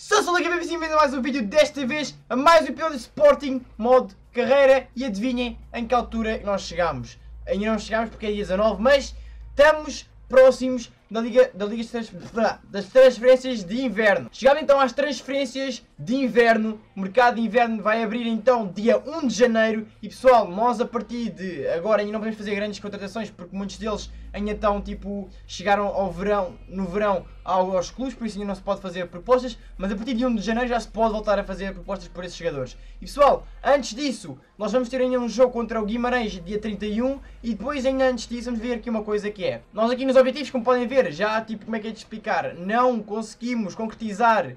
Sou aqui bem-vindo a mais um vídeo, desta vez a mais um episódio de Sporting Modo Carreira. E adivinhem em que altura nós chegamos. Ainda não chegamos porque é dia 19, mas estamos próximos das transferências de inverno. Chegamos então às transferências de inverno. O mercado de inverno vai abrir então dia 1 de janeiro. E pessoal, nós a partir de agora ainda não podemos fazer grandes contratações porque muitos deles ainda estão tipo, chegaram ao verão, no verão aos clubes, por isso ainda não se pode fazer propostas, mas a partir de 1 de janeiro já se pode voltar a fazer propostas por esses jogadores. E pessoal, antes disso, nós vamos ter ainda um jogo contra o Guimarães dia 31 e depois ainda antes disso vamos ver aqui uma coisa que é, nós aqui nos objetivos, como podem ver, já tipo, como é que é de explicar, não conseguimos concretizar,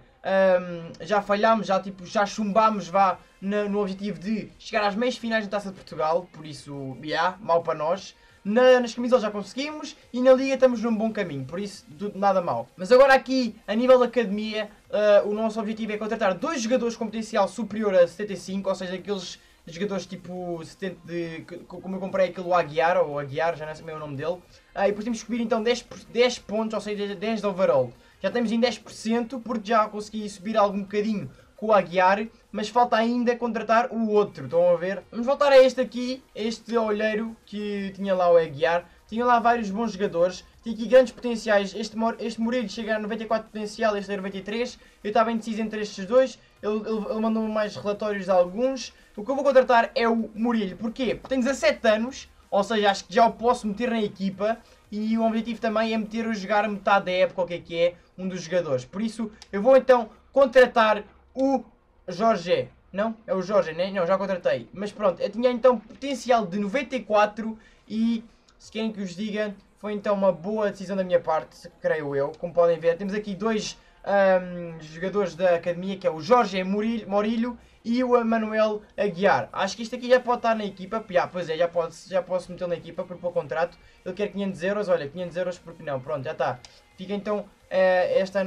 já falhámos, já chumbámos no objetivo de chegar às meias finais da Taça de Portugal, por isso, mal para nós. Nas camisolas já conseguimos e na liga estamos num bom caminho, por isso nada mal. Mas agora aqui, a nível da academia, o nosso objetivo é contratar dois jogadores com potencial superior a 75, ou seja, aqueles jogadores tipo 70 como eu comprei aquele Aguiar, ou Aguiar, já não sei bem o nome dele. E depois temos que subir então 10 pontos, ou seja, 10 de overall. Já estamos em 10% porque já consegui subir algum bocadinho com o Aguiar, mas falta ainda contratar o outro, estão a ver? Vamos voltar a este aqui, este olheiro que tinha lá o Aguiar. Tinha lá vários bons jogadores, tinha aqui grandes potenciais. Este Murilo chega a 94 potencial, este é 93. Eu estava indeciso entre estes dois, ele mandou-me mais relatórios de alguns. O que eu vou contratar é o Murilo, porquê? Porque tem 17 anos, ou seja, acho que já o posso meter na equipa. E o objetivo também é meter a jogar metade da época, o que é um dos jogadores. Por isso, eu vou então contratar o Jorge. Não? É o Jorge, né? Não, já contratei. Mas pronto, eu tinha então potencial de 94 e, se querem que os diga, foi então uma boa decisão da minha parte, creio eu. Como podem ver, temos aqui dois jogadores da academia, que é o Jorge Morilho e o Manuel Aguiar. Acho que isto aqui já pode estar na equipa. Pois é, já posso meter na equipa para o contrato. Ele quer 500 euros, olha, 500 euros porque não, pronto, já está. Fica então esta é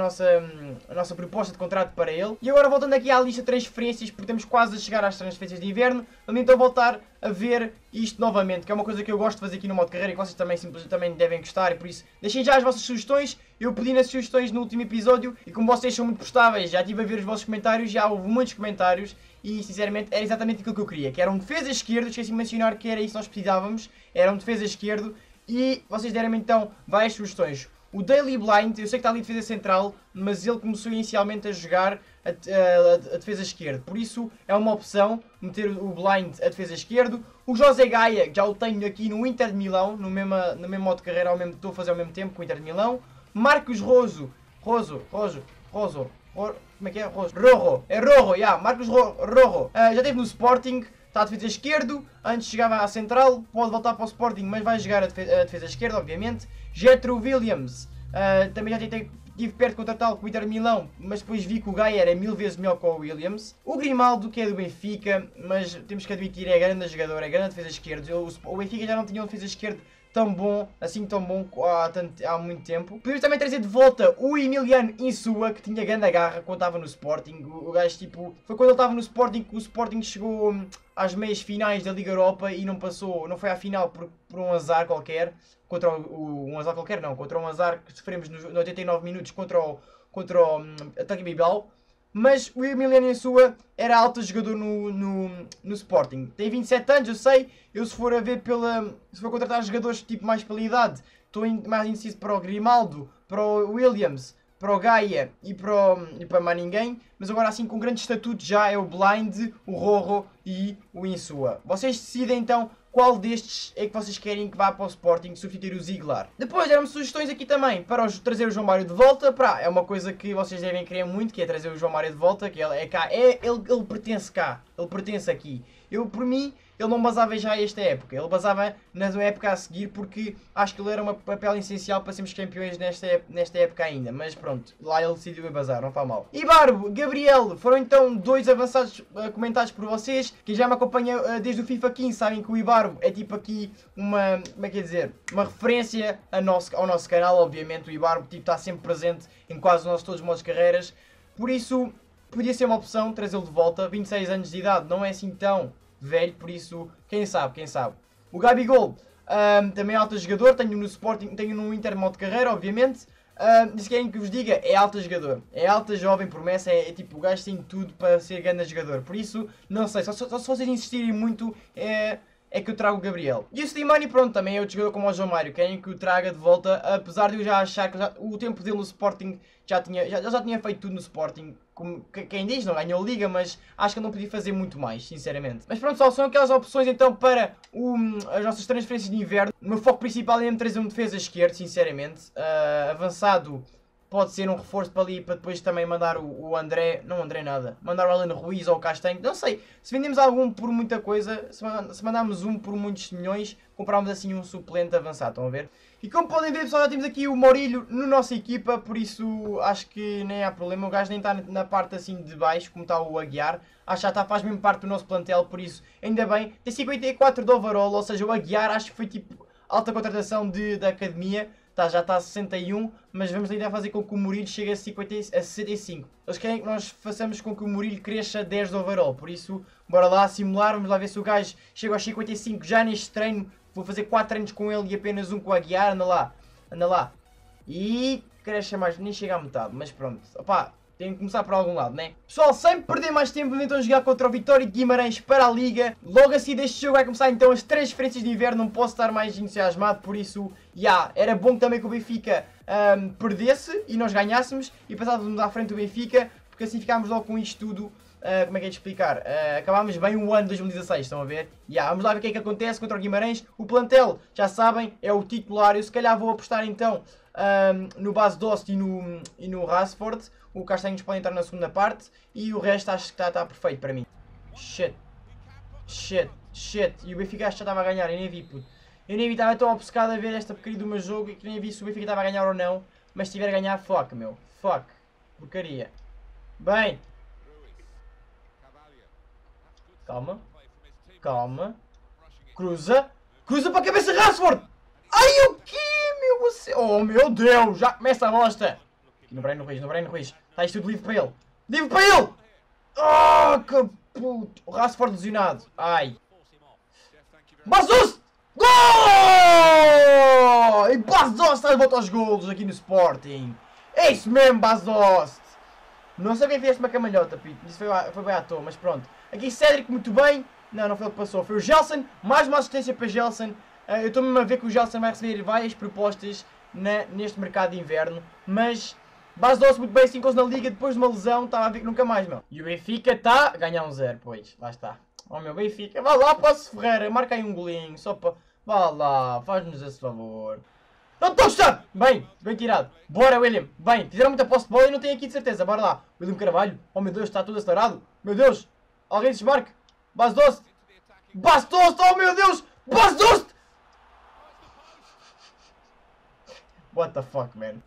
a nossa proposta de contrato para ele. E agora voltando aqui à lista de transferências, porque estamos quase a chegar às transferências de inverno, vamos então voltar a ver isto novamente, que é uma coisa que eu gosto de fazer aqui no modo carreira e que vocês também devem gostar, e por isso deixem já as vossas sugestões. Eu pedi nas sugestões no último episódio e como vocês são muito prestáveis, já estive a ver os vossos comentários, já houve muitos comentários e sinceramente era exatamente aquilo que eu queria, que era um defesa esquerdo. Esqueci de mencionar que era isso que nós precisávamos, era um defesa esquerdo e vocês deram-me então várias sugestões. O Daily Blind, eu sei que está ali de defesa central, mas ele começou inicialmente a jogar a defesa esquerda. Por isso é uma opção meter o Blind a defesa esquerdo. O José Gaia, já o tenho aqui no Inter de Milão, no mesmo modo de carreira, estou a fazer ao mesmo tempo com o Inter de Milão. Marcos Rojo, como é que é? Rojo, Marcos Rojo, já esteve no Sporting. Está a defesa esquerdo, antes chegava à central, pode voltar para o Sporting, mas vai jogar a defesa esquerda, obviamente. Jetro Williams, também já estive perto de contratá-lo com o Inter Milão, mas depois vi que o Gaia era 1000 vezes melhor que o Williams. O Grimaldo, que é do Benfica, mas temos que admitir, é grande jogador, é grande defesa esquerda. O Benfica já não tinha um defesa esquerda tão bom há muito tempo. Podemos também trazer de volta o Emiliano Insua, que tinha grande garra quando estava no Sporting. O gajo tipo, foi quando ele estava no Sporting que o Sporting chegou às meias finais da Liga Europa e não passou, não foi à final por um azar qualquer, contra um azar que sofremos nos 89 minutos contra o Atlético Bilbao. Mas o Emiliano Insua era alto jogador no Sporting. Tem 27 anos, eu sei. Eu se for contratar jogadores tipo mais pela idade, estou mais indeciso para o Grimaldo, para o Williams, para o Gaia e para mais ninguém. Mas agora assim com grande estatuto já é o Blind, o Rojo e o Insua. Vocês decidem então qual destes é que vocês querem que vá para o Sporting substituir o Ziegler. Depois deram-me sugestões aqui também para trazer o João Mário de volta. É uma coisa que vocês devem querer muito, que é trazer o João Mário de volta, que ele é cá, ele pertence cá, ele pertence aqui. Por mim, ele não basava já esta época, ele basava na época a seguir, porque acho que ele era um papel essencial para sermos campeões nesta época ainda. Mas pronto, lá ele decidiu bazar, não faz mal. Ibarbo, Gabriel, foram então dois avançados comentados por vocês. Quem já me acompanha desde o FIFA 15 sabem que o Ibarbo é tipo aqui uma referência ao nosso canal. Obviamente o Ibarbo tipo, está sempre presente em quase todos os modos de carreiras. Por isso, podia ser uma opção trazê-lo de volta. 26 anos de idade, não é assim tão velho, por isso, quem sabe. O Gabigol, também é alto jogador, tenho no Sporting, tenho no Inter modo de carreira, obviamente. Se querem que vos diga, é alta jogador. É alta, jovem, promessa, é tipo, o gajo tem tudo para ser grande jogador. Por isso, não sei, só se vocês insistirem muito, é que eu trago o Gabriel. E o Slimani, pronto, também é outro jogador como o João Mário. Querem que o traga de volta, apesar de eu já achar que o tempo dele no Sporting já tinha feito tudo no Sporting. Como quem diz, não ganhou a Liga, mas acho que ele não podia fazer muito mais, sinceramente. Mas pronto, pessoal, são aquelas opções então para as nossas transferências de inverno. O meu foco principal é mesmo trazer um defesa esquerdo, sinceramente. Avançado pode ser um reforço para ali, para depois também mandar o André, não o André nada, mandar o Alan Ruiz ou o Castanho, não sei, se vendemos algum por muita coisa, se mandarmos um por muitos milhões, compramos assim um suplente avançado, estão a ver? E como podem ver, pessoal, já temos aqui o Mourinho na nossa equipa, por isso acho que nem há problema, o gajo nem está na parte assim de baixo, como está o Aguiar, acho que já está, faz mesmo parte do nosso plantel, por isso, ainda bem, tem 54 de overall, ou seja, o Aguiar acho que foi tipo alta contratação da academia, já está a 61, mas vamos tentar fazer com que o Mourinho chegue a 65. Eles querem que nós façamos com que o Mourinho cresça 10 de overall, por isso, bora lá simular, vamos lá ver se o gajo chega aos 55 já neste treino. Vou fazer 4 treinos com ele e apenas um com o Aguiar, anda lá. E cresce mais, nem chega à metade, mas pronto, opá. Tem que começar por algum lado, né? Pessoal, sem perder mais tempo, vamos então jogar contra o Vitória de Guimarães para a Liga. Logo assim deste jogo vai começar então as transferências de inverno, não posso estar mais entusiasmado, por isso, era bom também que o Benfica perdesse e nós ganhássemos e passávamos à frente do Benfica, porque assim ficámos logo com isto tudo. Como é que é de explicar? Acabámos bem o ano de 2016, estão a ver? Vamos lá ver o que é que acontece contra o Guimarães. O plantel, já sabem, é o titular. Eu se calhar vou apostar então no Bas Dost e no Rashford. O Castanhos pode entrar na segunda parte. E o resto acho que está perfeito para mim. Shit. E o Benfica acho que já estava a ganhar, eu nem vi, puto. Eu nem vi, estava tão obcecado a ver esta porcaria do meu jogo que nem vi se o Benfica estava a ganhar ou não. Mas se estiver a ganhar, fuck, meu. Fuck. Porcaria. Bem. Calma. Cruza para a cabeça de Rashford. Ai, o quê, meu? Oh, meu Deus, já começa a bosta. Aqui no Breno Ruiz. Está isto tudo livre para ele. Oh, que puto. O Rashford lesionado. Ai. Bas Dost! Gol! E Bas Dost está de volta aos golos aqui no Sporting. É isso mesmo, Bas Dost. Não sei quem fez uma camalhota, Pito. Isso foi bem à toa, mas pronto. Aqui Cédric, muito bem. Não foi ele que passou. Foi o Gelson. Mais uma assistência para Gelson. Eu estou mesmo a ver que o Gelson vai receber várias propostas neste mercado de inverno. Mas Bas Dost muito bem, 5 gols na Liga. Depois de uma lesão, estava a ver que nunca mais, meu. E o Benfica está a ganhar um 0, pois. Lá está. Oh, meu Benfica. Vá lá, Passo Ferreira. Marca aí um golinho. Só para... Vá lá. Faz-nos esse favor. Não estou a gostar! Bem tirado. Bora, William. Bem, fizeram muita posse de bola e não tenho aqui de certeza. Bora lá. William Carvalho. Oh, meu Deus, está tudo acelerado. Meu Deus. Alguém desmarque. Bas Dost. Oh, meu Deus. Bas Dost. What the fuck, man.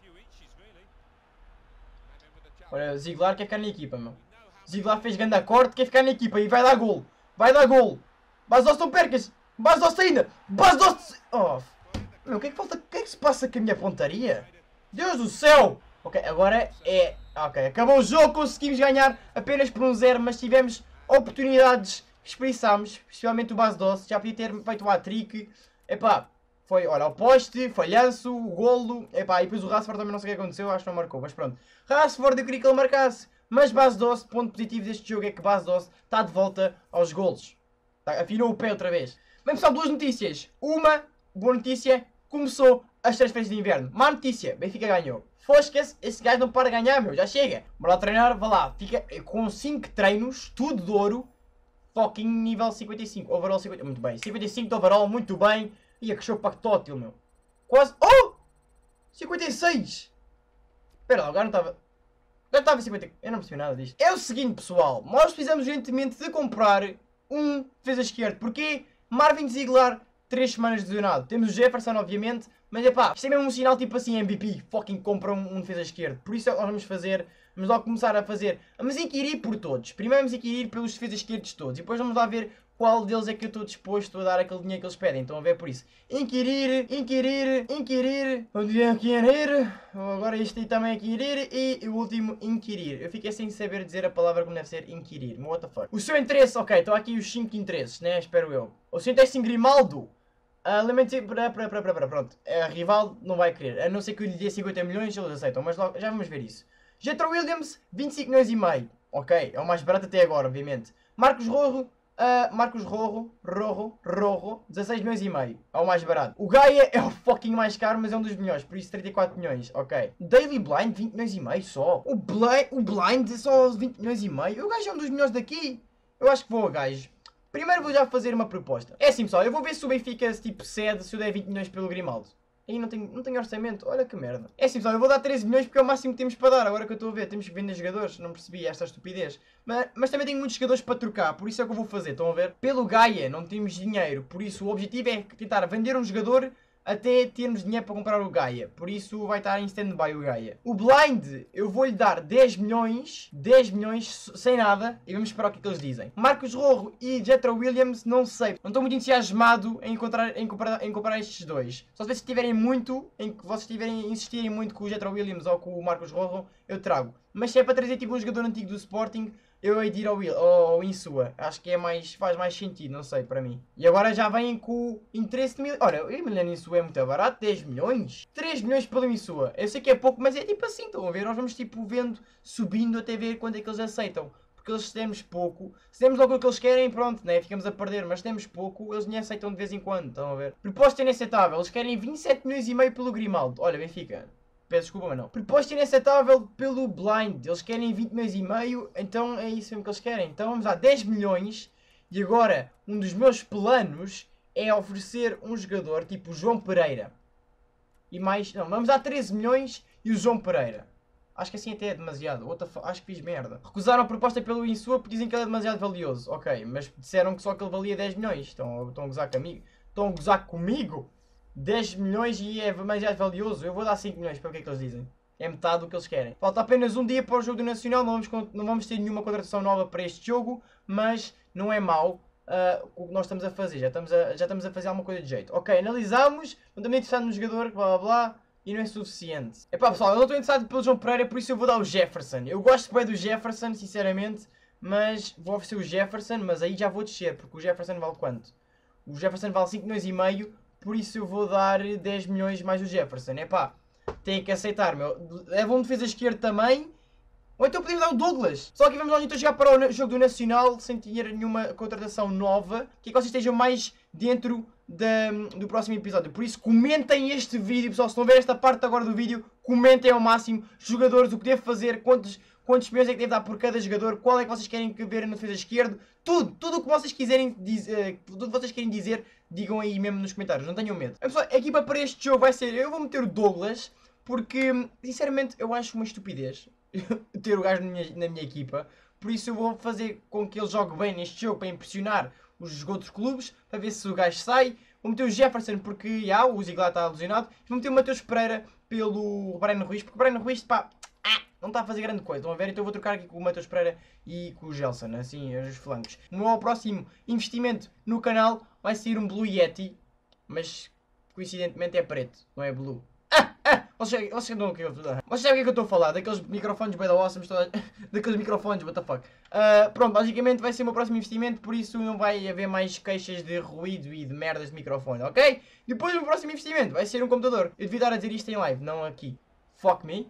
Olha, Ziegler quer ficar na equipa, meu. Ziegler fez grande corte, quer ficar na equipa e vai dar gol. Bas Dost, não percas. Bas Dost ainda. Bas Dost. Oh, meu, o que é que falta? O que é que se passa com a minha pontaria? Deus do céu! Ok, agora é... Ok, acabou o jogo, conseguimos ganhar apenas por um 0, mas tivemos oportunidades, desperdiçámos, especialmente o Bas Dost, já podia ter feito o hat-trick. Epá, foi, olha, o poste, falhanço, o golo, epá, e depois o Rashford também não sei o que aconteceu, acho que não marcou, mas pronto. Rashford eu queria que ele marcasse, mas Bas Dost, ponto positivo deste jogo é que Bas Dost está de volta aos golos. Afinou o pé outra vez. Bem pessoal, duas notícias. Uma, boa notícia, começou as transferências de inverno. Má notícia, Benfica ganhou. Fosca-se, esse gajo não para de ganhar, meu, já chega. Bora lá treinar, vá lá. Fica com 5 treinos, tudo de ouro. Fucking nível 55, overall 50, muito bem. 55 de overall, muito bem. Ia que show pactótil, meu. Quase, oh! 56! Espera lá, agora não estava... Já estava em 50, eu não percebi nada disto. É o seguinte, pessoal, nós precisamos urgentemente de comprar um defesa esquerdo. Porquê? Marvin Ziegler... 3 semanas de lesionado. Temos o Jefferson, obviamente, mas é pá, isto é mesmo um sinal tipo assim, MVP, fucking compra um defesa esquerdo. Por isso é que nós vamos fazer, vamos logo começar a fazer, vamos inquirir por todos. Primeiro vamos inquirir pelos defesas esquerdos todos e depois vamos lá ver qual deles é que eu estou disposto a dar aquele dinheiro que eles pedem. Estão a ver por isso. Inquirir. Agora este aí também é inquirir e o último inquirir. Eu fiquei sem saber dizer a palavra como deve ser inquirir. What the fuck. O seu interesse, ok, estão aqui os 5 interesses, né? Espero eu. O seu interesse em Grimaldo. Pronto. A rival não vai querer. A não ser que eu lhe dê 50 milhões, eles aceitam. Mas logo, já vamos ver isso. Jetro Williams, 25 milhões e meio. Ok, é o mais barato até agora, obviamente. Marcos Rojo, 16 milhões e meio. É o mais barato. O Gaia é o fucking mais caro, mas é um dos melhores. Por isso 34 milhões, ok. Daily Blind, 20 milhões e meio só. O Blind é só 20 milhões e meio. O gajo é um dos melhores daqui. Eu acho que vou a gajo. Primeiro vou já fazer uma proposta. É assim, pessoal, eu vou ver se o Benfica tipo cede, se eu der 20 milhões pelo Grimaldo. Aí não tenho orçamento, olha que merda. É assim, pessoal, eu vou dar 13 milhões porque é o máximo que temos para dar, agora que eu estou a ver. Temos que vender jogadores, não percebi esta estupidez. Mas também tenho muitos jogadores para trocar, por isso é o que eu vou fazer, estão a ver? Pelo Gaia não temos dinheiro, por isso o objetivo é tentar vender um jogador até termos dinheiro para comprar o Gaia. Por isso vai estar em stand-by o Gaia. O Blind, eu vou-lhe dar 10 milhões sem nada. E vamos esperar o que eles dizem. Marcos Rojo e Jetro Williams, não sei. Não estou muito entusiasmado em comprar estes dois. Só se vocês tiverem muito, insistirem muito com o Jetro Williams ou com o Marcos Rojo, eu trago. Mas se é para trazer tipo um jogador antigo do Sporting, eu hei de ir ao Insua. Acho que faz mais sentido, não sei, para mim. E agora já vêm com o interesse de mil. Olha, o Emiliano Insua é muito barato, 10 milhões? 3 milhões pelo Insua. Eu sei que é pouco, mas é tipo assim, estão a ver? Nós vamos tipo vendo, subindo até ver quanto é que eles aceitam. Porque eles se demos pouco, se demos logo o que eles querem, pronto, né? Ficamos a perder. Mas se demos pouco, eles nem aceitam de vez em quando, estão a ver? Proposta inaceitável, eles querem 27 milhões e meio pelo Grimaldo. Olha, Benfica. Peço desculpa, mas não. Proposta inaceitável pelo Blind. Eles querem 20 milhões e meio, então é isso mesmo que eles querem. Então vamos dar 10 milhões. E agora, um dos meus planos é oferecer um jogador tipo o João Pereira. E mais... Não, vamos dar 13 milhões e o João Pereira. Acho que assim até é demasiado. Acho que fiz merda. Recusaram a proposta pelo Insua porque dizem que ele é demasiado valioso. Ok, mas disseram que só que ele valia 10 milhões. Estão a gozar comigo? Estão a gozar comigo? 10 milhões e é demasiado valioso. Eu vou dar 5 milhões para o que é que eles dizem. É metade do que eles querem. Falta apenas um dia para o jogo do Nacional. Não vamos ter nenhuma contratação nova para este jogo. Mas não é mau o que nós estamos a fazer. Já estamos a fazer alguma coisa de jeito. Ok, analisamos. Não estamos interessados no jogador. Blá blá blá. E não é suficiente. Epá pessoal, eu não estou interessado pelo João Pereira. Por isso eu vou dar o Jefferson. Eu gosto bem do Jefferson, sinceramente. Mas vou oferecer o Jefferson. Mas aí já vou descer. Porque o Jefferson vale quanto? O Jefferson vale 5 milhões e meio. Por isso eu vou dar 10 milhões mais o Jefferson. Epá, tem que aceitar, meu. Leva um defesa esquerdo também. Ou então podemos dar o Douglas. Só que vamos lá então jogar para o jogo do Nacional sem ter nenhuma contratação nova. Que é que vocês estejam mais dentro do próximo episódio. Por isso comentem este vídeo, pessoal. Se não ver esta parte agora do vídeo, comentem ao máximo. Jogadores, o que devo fazer, quantos milhões é que devo dar por cada jogador, qual é que vocês querem ver na defesa esquerda. Tudo o que vocês quiserem dizer, tudo o que vocês querem dizer, digam aí mesmo nos comentários, não tenham medo. Pessoal, a equipa para este jogo vai ser, eu vou meter o Douglas, porque sinceramente eu acho uma estupidez ter o gajo na minha equipa. Por isso eu vou fazer com que ele jogue bem neste jogo para impressionar os outros clubes, para ver se o gajo sai. Vou meter o Jefferson porque o Ziglar está alucinado. Vou meter o Matheus Pereira pelo Breno Ruiz, porque o Breno Ruiz, pá, não está a fazer grande coisa, estão a ver? Então eu vou trocar aqui com o Matheus Pereira e com o Gelson, assim, os flancos. O meu próximo investimento no canal vai ser um Blue Yeti, mas coincidentemente é preto, não é blue. Vocês sabem o que eu estou a falar? Daqueles microfones bem da awesome, daqueles microfones, what the fuck. Pronto, basicamente vai ser o meu próximo investimento, por isso não vai haver mais queixas de ruído e de merdas de microfone, ok? Depois o meu próximo investimento vai ser um computador. Eu devia estar a dizer isto em live, não aqui. Fuck me.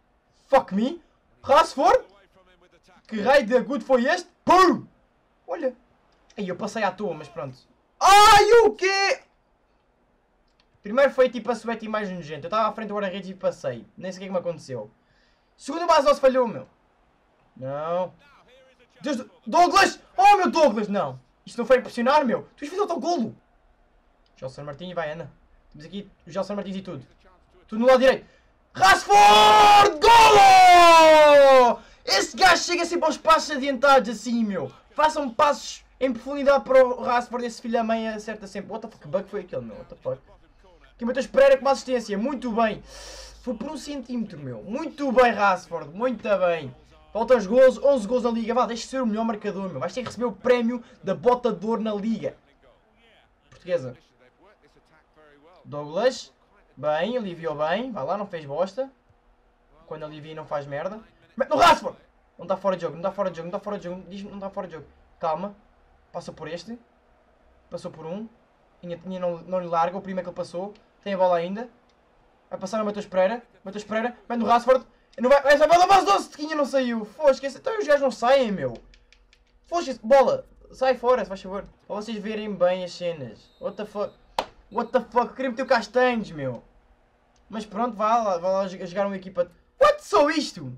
Rashford? Que raio de agudo foi este? Pum! Olha. Aí eu passei à toa, mas pronto. Ai, o quê? Primeiro foi tipo a suéte mais nojenta. Eu estava à frente do guarda-redes e passei. Nem sei o que é que me aconteceu. Segundo base não se falhou, meu. Não. Deus, Douglas! Oh, meu Douglas! Não. Isto não foi impressionar, meu. Tu fez autogolo. Gelson Martins, vai, Ana. Temos aqui o Gelson Martins e tudo. Tudo no lado direito. Rashford! Golo! Esse gajo chega sempre aos passos adiantados assim, meu. Façam passos em profundidade para o Rashford. Esse filho da mãe acerta sempre. What the fuck, que bug foi aquele, meu? What the fuck? Aqui Matheus Pereira com uma assistência. Muito bem. Foi por 1 centímetro, meu. Muito bem, Rashford. Muito bem. Faltam os gols. 11 gols na Liga. Vá, deixa de ser o melhor marcador, meu. Vais ter que receber o prémio da bota de ouro na Liga portuguesa. Douglas. Bem, aliviou bem. Vai lá, não fez bosta. Quando alivia não faz merda. Mete no Rashford! Não está fora de jogo, não está fora de jogo, Diz-me não está fora de jogo. Calma. Passa por este. Passou por um. Ainda não lhe larga, o primeiro que ele passou. Tem a bola ainda. Vai passar no Matheus Pereira. Matheus Pereira, vai no Rashford. Não vai, essa bola base 12 Tiquinha não saiu. Fosca, então os gajos não saem, meu. Fosca, bola. Sai fora, se faz favor. Para vocês verem bem as cenas. What the fuck? What the fuck? Eu queria meter o Castanhos, meu. Mas pronto, vai lá jogar uma equipa. What? Só isto?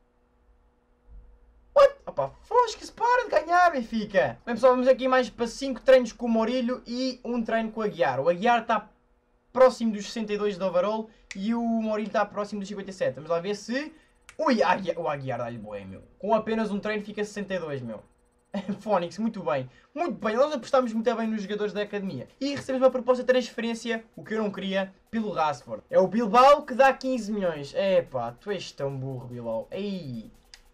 What? Opa, Fosca-se, para de ganhar, Benfica. Bem pessoal, vamos aqui mais para 5 treinos com o Mourinho e um treino com o Aguiar. O Aguiar está próximo dos 62 de overall e o Mourinho está próximo dos 57. Vamos lá ver se... Ui, o Aguiar dá-lhe boé, meu. Com apenas um treino fica 62, meu. Fónix, muito bem. Muito bem, nós apostámos muito bem nos jogadores da academia. E recebemos uma proposta de transferência, o que eu não queria, pelo Rashford. É o Bilbao que dá 15 milhões. Epá, tu és tão burro, Bilbao. Ei,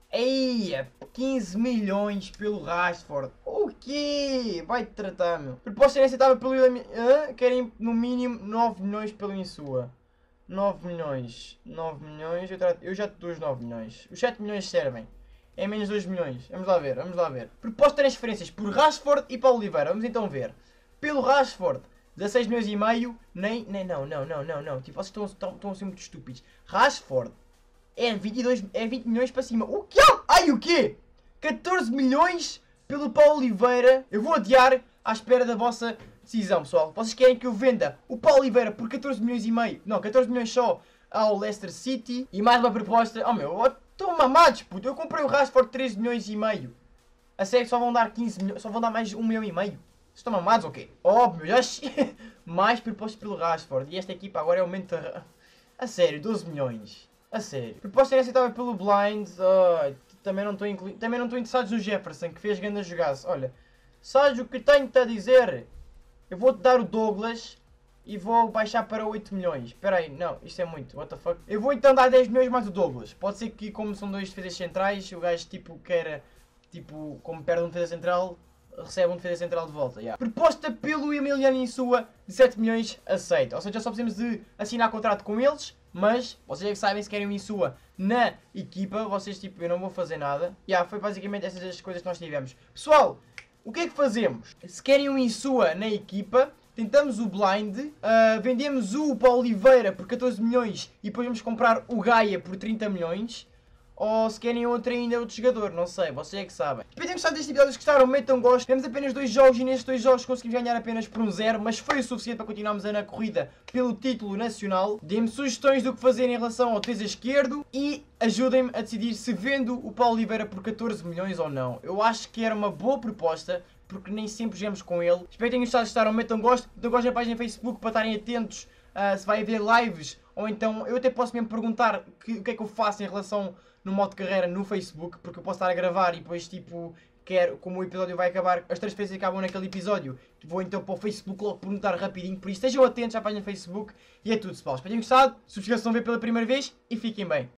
15 milhões pelo Rashford. O quê? Vai-te tratar, meu. Proposta inaceitável pelo... Querem no mínimo 9 milhões pelo Insua. 9 milhões. 9 milhões. Eu já te dou os 9 milhões. Os 7 milhões servem. É menos 2 milhões. Vamos lá ver, vamos lá ver. Proposta de transferências por Rashford e Paulo Oliveira. Vamos então ver. Pelo Rashford, 16 milhões e meio. Não. Tipo, vocês estão a ser muito estúpidos. Rashford é 20 milhões para cima. O quê? Ai, o quê? 14 milhões pelo Paulo Oliveira. Eu vou adiar à espera da vossa decisão, pessoal. Vocês querem que eu venda o Paulo Oliveira por 14 milhões e meio? Não, 14 milhões só ao Leicester City. E mais uma proposta. Oh meu, estão mamados, puto. Eu comprei o Rashford 13 milhões e meio. A sério, só vão dar 15 milhões, só vão dar mais 1 milhão e meio. Vocês estão mamados ou quê? Óbvio, já... mais propostas pelo Rashford. E esta equipa agora é o momento... A sério, 12 milhões. A sério. Proposta inaceitável pelo Blind. Também não estou interessado no Jefferson, que fez grande jogaço. Olha, sabes o que tenho-te a dizer? Eu vou-te dar o Douglas e vou baixar para 8 milhões. Espera aí, não, isto é muito, what the fuck. Eu vou então dar 10 milhões mais o Douglas. Pode ser que, como são dois defesas centrais, o gajo tipo queira, tipo, como perde um defesa central, recebe um defesa central de volta. Yeah. Proposta pelo Emiliano Insua de 7 milhões, aceita. Ou seja, só precisamos de assinar contrato com eles, mas vocês é que sabem se querem o Insua na equipa. Vocês tipo, eu não vou fazer nada. Yeah, foi basicamente essas as coisas que nós tivemos. Pessoal, o que é que fazemos? Se querem o Insua na equipa, tentamos o Blind, vendemos o Paulo Oliveira por 14 milhões e depois vamos comprar o Gaia por 30 milhões. Ou se querem outro jogador, não sei, vocês é que sabem. Espero que tenham gostado deste episódio, se gostaram, metam gosto. Temos apenas 2 jogos e nestes 2 jogos conseguimos ganhar apenas por 1-0, mas foi o suficiente para continuarmos na corrida pelo título nacional. Deem-me sugestões do que fazer em relação ao defesa esquerdo e ajudem-me a decidir se vendo o Paulo Oliveira por 14 milhões ou não. Eu acho que era uma boa proposta, porque nem sempre jogamos com ele. Espero que tenham gostado, gostaram, metam gosto na página no Facebook para estarem atentos se vai haver lives, ou então eu até posso mesmo perguntar o que é que eu faço em relação no modo de carreira no Facebook, porque eu posso estar a gravar e depois tipo, como o episódio vai acabar, as transferências acabam naquele episódio, vou então para o Facebook logo perguntar rapidinho, por isso estejam atentos à página no Facebook e é tudo, pessoal. Espero que tenham gostado, subscrevam-se a ver pela primeira vez e fiquem bem.